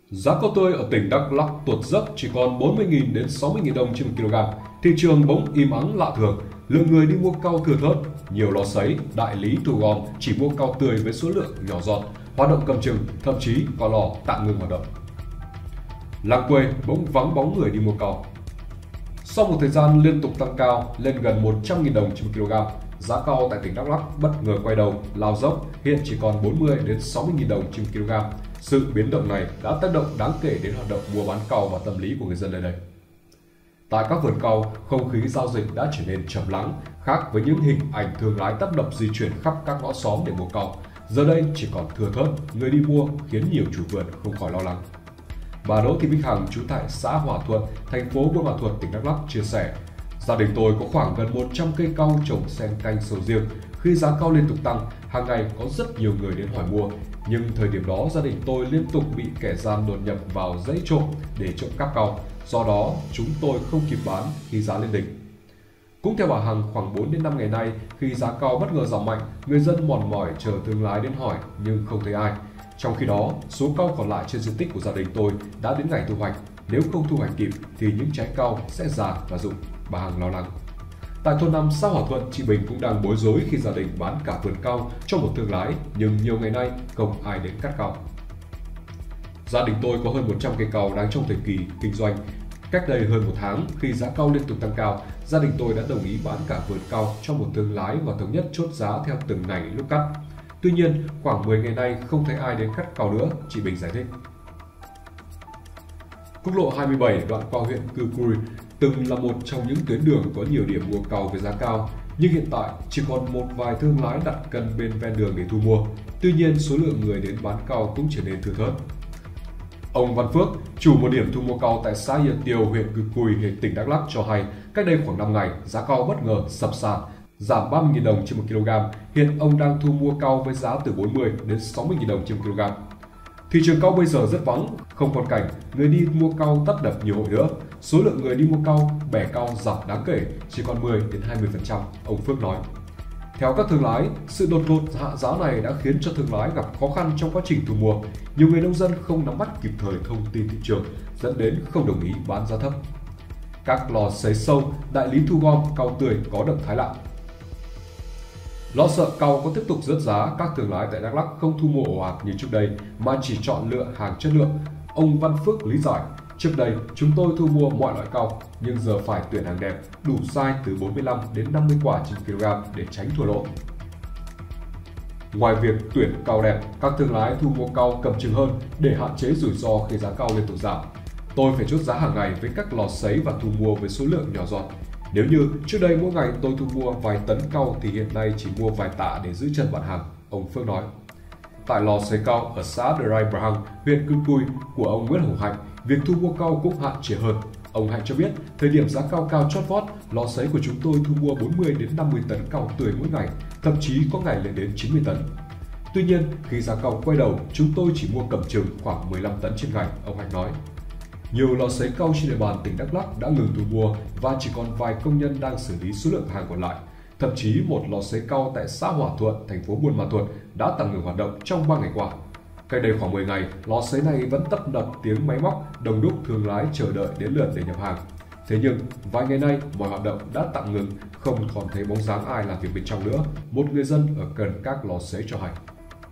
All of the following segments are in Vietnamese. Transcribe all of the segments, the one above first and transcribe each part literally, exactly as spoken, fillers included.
Giá cao tươi ở tỉnh Đắk Lắk tuột dốc chỉ còn bốn mươi nghìn đến sáu mươi nghìn đồng trên một kg. Thị trường bỗng im ắng lạ thường, lượng người đi mua cau thưa thớt, nhiều lò sấy, đại lý thu gom chỉ mua cau tươi với số lượng nhỏ giọt, hoạt động cầm chừng, thậm chí có lò tạm ngừng hoạt động. Làng quê bỗng vắng bóng người đi mua cau. Sau một thời gian liên tục tăng cao lên gần một trăm nghìn đồng trên một kg, giá cau tại tỉnh Đắk Lắk bất ngờ quay đầu, lao dốc, hiện chỉ còn bốn mươi đến sáu mươi nghìn đồng trên một kg. Sự biến động này đã tác động đáng kể đến hoạt động mua bán cau và tâm lý của người dân nơi đây. Tại các vườn cau, không khí giao dịch đã trở nên trầm lắng, khác với những hình ảnh thương lái tấp nập di chuyển khắp các ngõ xóm để mua cau. Giờ đây chỉ còn thưa thớt người đi mua, khiến nhiều chủ vườn không khỏi lo lắng. Bà Đỗ Thị Bích Hằng, trú tại xã Hòa Thuận, thành phố Buôn Ma Thuột, tỉnh Đắk Lắk chia sẻ: gia đình tôi có khoảng gần một trăm cây cau trồng xen canh sầu riêng. Khi giá cau liên tục tăng, hàng ngày có rất nhiều người đến hỏi mua. Nhưng thời điểm đó gia đình tôi liên tục bị kẻ gian đột nhập vào dãy trộm để trộm cắp cau. Do đó chúng tôi không kịp bán khi giá lên đỉnh. Cũng theo bà Hằng, khoảng bốn đến năm ngày nay, khi giá cau bất ngờ giảm mạnh, người dân mòn mỏi chờ thương lái đến hỏi nhưng không thấy ai. Trong khi đó, số cau còn lại trên diện tích của gia đình tôi đã đến ngày thu hoạch. Nếu không thu hoạch kịp thì những trái cau sẽ già và rụng, bà Hằng lo lắng. Tại thôn năm xã Hòa Thuận, chị Bình cũng đang bối rối khi gia đình bán cả vườn cau cho một thương lái, nhưng nhiều ngày nay không ai đến cắt cau. Gia đình tôi có hơn một trăm cây cau đang trong thời kỳ kinh doanh. Cách đây hơn một tháng, khi giá cau liên tục tăng cao, gia đình tôi đã đồng ý bán cả vườn cau cho một thương lái và thống nhất chốt giá theo từng ngày lúc cắt. Tuy nhiên, khoảng mười ngày nay không thấy ai đến cắt cau nữa, chị Bình giải thích. Quốc lộ hai mươi bảy đoạn qua huyện Cư Cui từng là một trong những tuyến đường có nhiều điểm mua cau với giá cao, nhưng hiện tại chỉ còn một vài thương lái đặt cân bên ven đường để thu mua. Tuy nhiên, số lượng người đến bán cau cũng trở nên thưa thớt. Ông Văn Phước, chủ một điểm thu mua cau tại xã Yên Tiêu, huyện Cư Cui, tỉnh Đắk Lắk cho hay, cách đây khoảng năm ngày, giá cau bất ngờ sập sàn, giảm ba mươi nghìn đồng trên một kg. Hiện ông đang thu mua cau với giá từ bốn mươi đến sáu mươi nghìn đồng trên một kg. Thị trường cau bây giờ rất vắng, không còn cảnh người đi mua cau tấp nập nhiều hội nữa. Số lượng người đi mua cau, bẻ cau giảm đáng kể, chỉ còn mười đến hai mươi phần trăm, ông Phước nói. Theo các thương lái, sự đột ngột hạ giá này đã khiến cho thương lái gặp khó khăn trong quá trình thu mua. Nhiều người nông dân không nắm bắt kịp thời thông tin thị trường, dẫn đến không đồng ý bán giá thấp. Các lò sấy sâu, đại lý thu gom cau tươi có động thái lạ. Lo sợ cau có tiếp tục rớt giá, các thương lái tại Đắk Lắk không thu mua ồ ạt như trước đây mà chỉ chọn lựa hàng chất lượng. Ông Văn Phước lý giải: trước đây chúng tôi thu mua mọi loại cau, nhưng giờ phải tuyển hàng đẹp, đủ size từ bốn mươi lăm đến năm mươi quả trên kg để tránh thua lỗ. Ngoài việc tuyển cau đẹp, các thương lái thu mua cau cầm chừng hơn để hạn chế rủi ro khi giá cau liên tục giảm. Tôi phải chốt giá hàng ngày với các lò sấy và thu mua với số lượng nhỏ giọt. Nếu như trước đây mỗi ngày tôi thu mua vài tấn cau thì hiện nay chỉ mua vài tạ để giữ chân bạn hàng, ông Phước nói. Tại lò sấy cau ở xã Đrai Brang, huyện Cư Cui của ông Nguyễn Hồng Hạnh, việc thu mua cau cũng hạn chế hơn. Ông Hạnh cho biết, thời điểm giá cau cao chót vót, lò sấy của chúng tôi thu mua bốn mươi đến năm mươi tấn cau tươi mỗi ngày, thậm chí có ngày lên đến chín mươi tấn. Tuy nhiên, khi giá cau quay đầu, chúng tôi chỉ mua cầm chừng khoảng mười lăm tấn trên ngày, ông Hạnh nói. Nhiều lò sấy cau trên địa bàn tỉnh Đắk Lắk đã ngừng thu mua và chỉ còn vài công nhân đang xử lý số lượng hàng còn lại. Thậm chí một lò sấy cau tại xã Hòa Thuận, thành phố Buôn Ma Thuột đã tạm ngừng hoạt động trong ba ngày qua. Cách đây khoảng mười ngày, lò sấy này vẫn tấp nập tiếng máy móc, đông đúc thương lái chờ đợi đến lượt để nhập hàng. Thế nhưng, vài ngày nay, mọi hoạt động đã tạm ngừng, không còn thấy bóng dáng ai làm việc bên trong nữa, một người dân ở gần các lò sấy cho hay.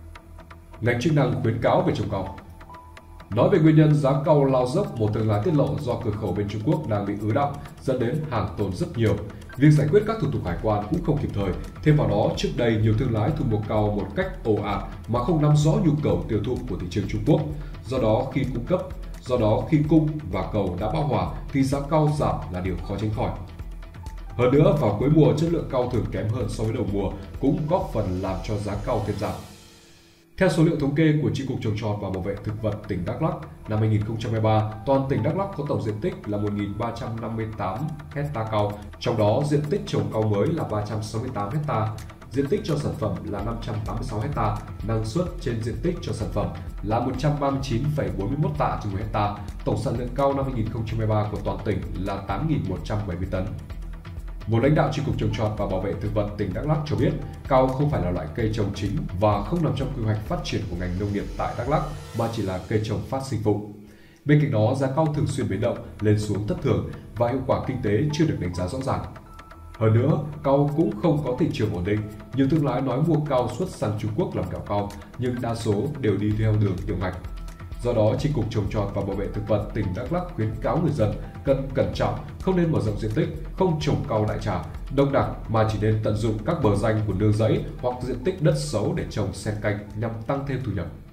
Ngành chức năng khuyến cáo về trồng cau. Nói về nguyên nhân giá cau lao dốc, một thương lái tiết lộ do cửa khẩu bên Trung Quốc đang bị ứ đọng, dẫn đến hàng tồn rất nhiều. Việc giải quyết các thủ tục hải quan cũng không kịp thời. Thêm vào đó, trước đây nhiều thương lái thu mua cau một cách ồ ạt mà không nắm rõ nhu cầu tiêu thụ của thị trường Trung Quốc. Do đó khi cung cấp, do đó khi cung và cầu đã bão hòa thì giá cau giảm là điều khó tránh khỏi. Hơn nữa, vào cuối mùa chất lượng cau thường kém hơn so với đầu mùa, cũng góp phần làm cho giá cau thêm giảm. Theo số liệu thống kê của Chi cục Trồng trọt và Bảo vệ thực vật tỉnh Đắk Lắk, năm hai nghìn không trăm hai mươi ba, toàn tỉnh Đắk Lắk có tổng diện tích là một nghìn ba trăm năm mươi tám ha cau, trong đó diện tích trồng cau mới là ba trăm sáu mươi tám ha, diện tích cho sản phẩm là năm trăm tám mươi sáu ha, năng suất trên diện tích cho sản phẩm là một trăm ba mươi chín phẩy bốn mươi mốt tạ trên một ha. Tổng sản lượng cau năm hai nghìn không trăm hai mươi ba của toàn tỉnh là tám nghìn một trăm bảy mươi tấn. Một lãnh đạo Chi cục Trồng trọt và Bảo vệ thực vật tỉnh Đắk Lắk cho biết, cau không phải là loại cây trồng chính và không nằm trong quy hoạch phát triển của ngành nông nghiệp tại Đắk Lắk mà chỉ là cây trồng phát sinh phụ. Bên cạnh đó, giá cau thường xuyên biến động, lên xuống thất thường và hiệu quả kinh tế chưa được đánh giá rõ ràng. Hơn nữa, cau cũng không có thị trường ổn định. Nhiều thương lái nói mua cau xuất sang Trung Quốc làm kẹo cau, nhưng đa số đều đi theo đường tiểu ngạch. Do đó, Chi cục Trồng trọt và Bảo vệ thực vật tỉnh Đắk Lắk khuyến cáo người dân cần cẩn trọng, không nên mở rộng diện tích, không trồng cau đại trà, đông đặc mà chỉ nên tận dụng các bờ ranh của nương rẫy hoặc diện tích đất xấu để trồng xen canh nhằm tăng thêm thu nhập.